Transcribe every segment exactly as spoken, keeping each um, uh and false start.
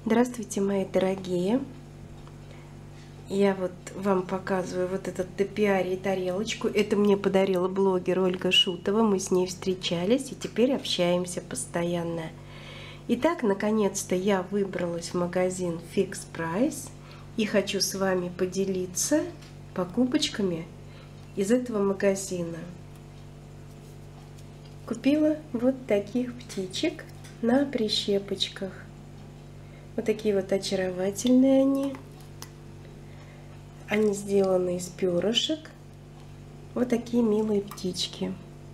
Здравствуйте, мои дорогие! Я вот вам показываю вот этот топиарий тарелочку. Это мне подарила блогер Ольга Шутова. Мы с ней встречались и теперь общаемся постоянно. Итак, наконец-то я выбралась в магазин Fix Price и хочу с вами поделиться покупочками из этого магазина. Купила вот таких птичек на прищепочках. Вот такие вот очаровательные они. Они сделаны из перышек. Вот такие милые птички.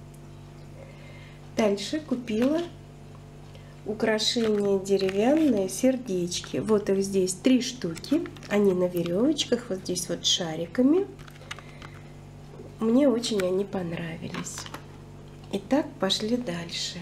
Дальше купила украшения деревянные, сердечки. Вот их здесь три штуки. Они на веревочках, вот здесь вот шариками. Мне очень они понравились. Итак, пошли дальше.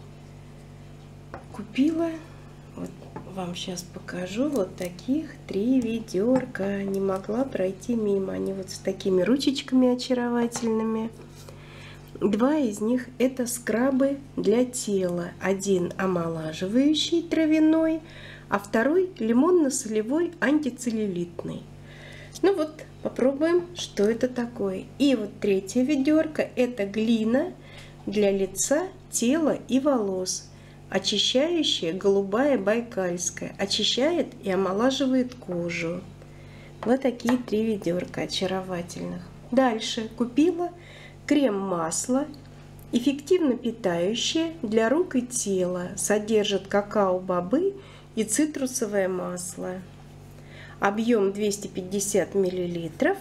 Купила, вот вам сейчас покажу, вот таких три ведерка. Не могла пройти мимо. Они вот с такими ручечками очаровательными. Два из них это скрабы для тела. Один омолаживающий травяной, а второй лимонно-солевой антицеллюлитный. Ну вот, попробуем, что это такое. И вот третье ведерко это глина для лица, тела и волос. Очищающая голубая байкальская. Очищает и омолаживает кожу. Вот такие три ведерка очаровательных. Дальше купила крем-масло, эффективно питающее для рук и тела. Содержит какао-бобы и цитрусовое масло. Объем двести пятьдесят миллилитров.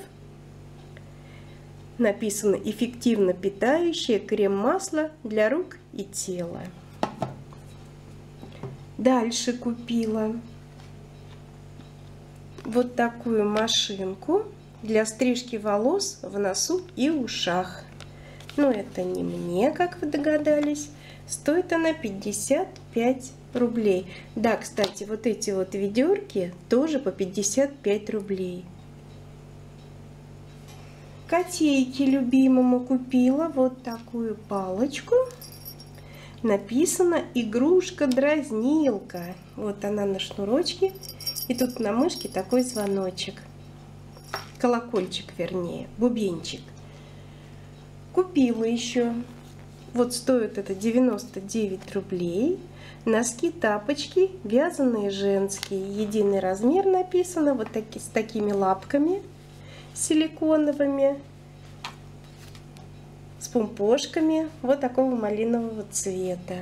Написано эффективно питающее крем-масло для рук и тела. Дальше купила вот такую машинку для стрижки волос в носу и ушах. Но это не мне, как вы догадались. Стоит она пятьдесят пять рублей. Да, кстати, вот эти вот ведерки тоже по пятьдесят пять рублей. Котейке любимому купила вот такую палочку. Написано игрушка-дразнилка. Вот она на шнурочке. И тут на мышке такой звоночек. Колокольчик, вернее, бубенчик. Купила еще. Вот стоит это девяносто девять рублей. Носки, тапочки, вязаные женские. Единый размер написано. Вот таки, с такими лапками силиконовыми. С помпошками вот такого малинового цвета.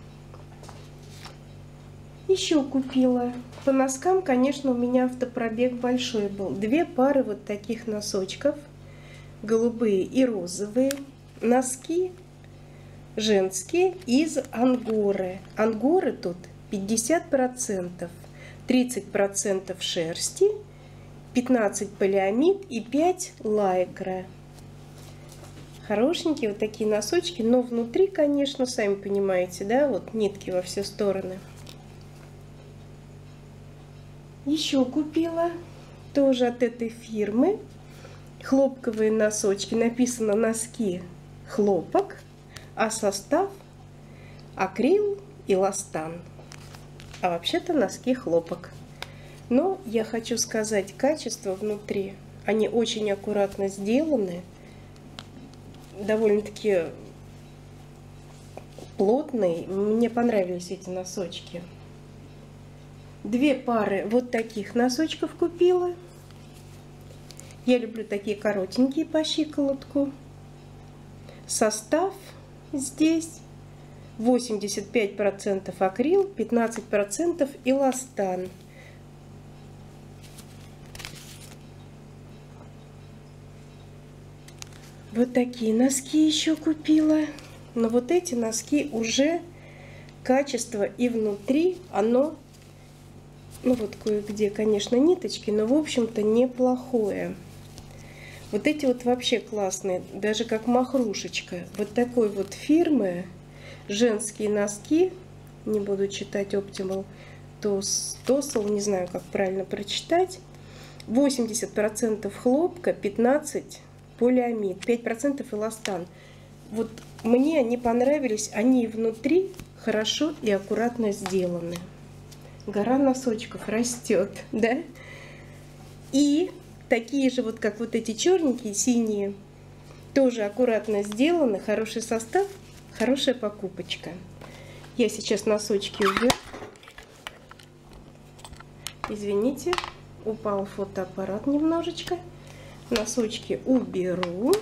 Еще купила. По носкам, конечно, у меня автопробег большой был. Две пары вот таких носочков. Голубые и розовые. Носки женские из ангоры. Ангоры тут пятьдесят процентов. тридцать процентов шерсти, пятнадцать процентов полиамид и пять процентов лайкра. Хорошенькие вот такие носочки, но внутри, конечно, сами понимаете, да, вот нитки во все стороны. Еще купила тоже от этой фирмы хлопковые носочки. Написано носки хлопок, а состав акрил и ластан. А вообще-то носки хлопок. Но я хочу сказать, качество внутри, они очень аккуратно сделаны. Довольно-таки плотный. Мне понравились эти носочки. Две пары вот таких носочков купила. Я люблю такие коротенькие по щиколотку. Состав здесь восемьдесят пять процентов акрил, пятнадцать процентов эластан. Вот такие носки еще купила. Но вот эти носки уже качество и внутри оно, ну вот кое-где, конечно, ниточки, но в общем-то неплохое. Вот эти вот вообще классные, даже как махрушечка. Вот такой вот фирмы женские носки, не буду читать Optimal Tossel, не знаю, как правильно прочитать. восемьдесят процентов хлопка, пятнадцать процентов полиамид, пять процентов эластан. Вот мне они понравились, они внутри хорошо и аккуратно сделаны. гора носочков растет, да? И такие же вот, как вот эти черненькие, синие, тоже аккуратно сделаны, хороший состав, хорошая покупочка. Я сейчас носочки уберу. Извините, упал фотоаппарат немножечко. Носочки уберу.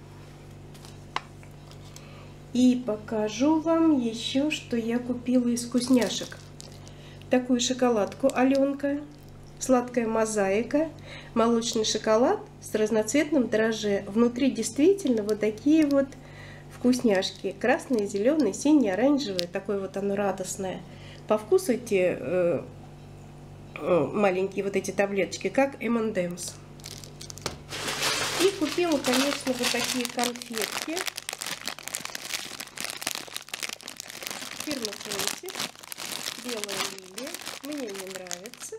И покажу вам еще, что я купила из вкусняшек. Такую шоколадку Аленка. Сладкая мозаика. Молочный шоколад с разноцветным дрожжи. Внутри действительно вот такие вот вкусняшки. Красные, зеленые, синие, оранжевые. Такое вот оно радостное. По вкусу эти э, э, маленькие вот эти таблеточки, как эм энд эмс. И купила, конечно, вот такие конфетки. Фирма Фэнси. Белая лилия. Мне не нравится.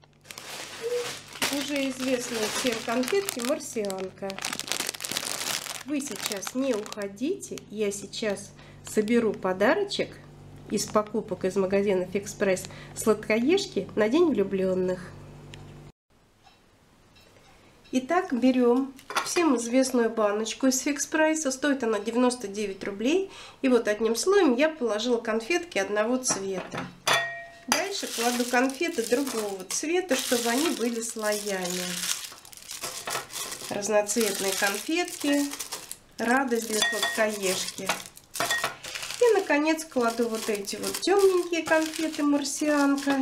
И уже известные всем конфетки марсианка. Вы сейчас не уходите. Я сейчас соберу подарочек из покупок из магазинов Экспресс сладкоежки на День влюбленных. Итак, берем всем известную баночку из Фикс Прайса. Стоит она девяносто девять рублей. И вот одним слоем я положила конфетки одного цвета. Дальше кладу конфеты другого цвета, чтобы они были слоями. Разноцветные конфетки. Радость для сладкоежки. И, наконец, кладу вот эти вот темненькие конфеты марсианка.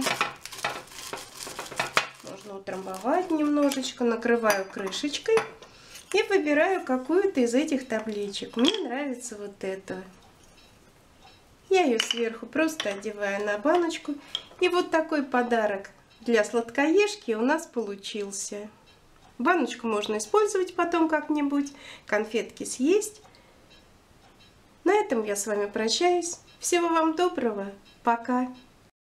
Можно утрамбовать немножечко. Накрываю крышечкой. И выбираю какую-то из этих табличек. Мне нравится вот эта. Я ее сверху просто одеваю на баночку. И вот такой подарок для сладкоежки у нас получился. Баночку можно использовать потом как-нибудь. Конфетки съесть. На этом я с вами прощаюсь. Всего вам доброго. Пока.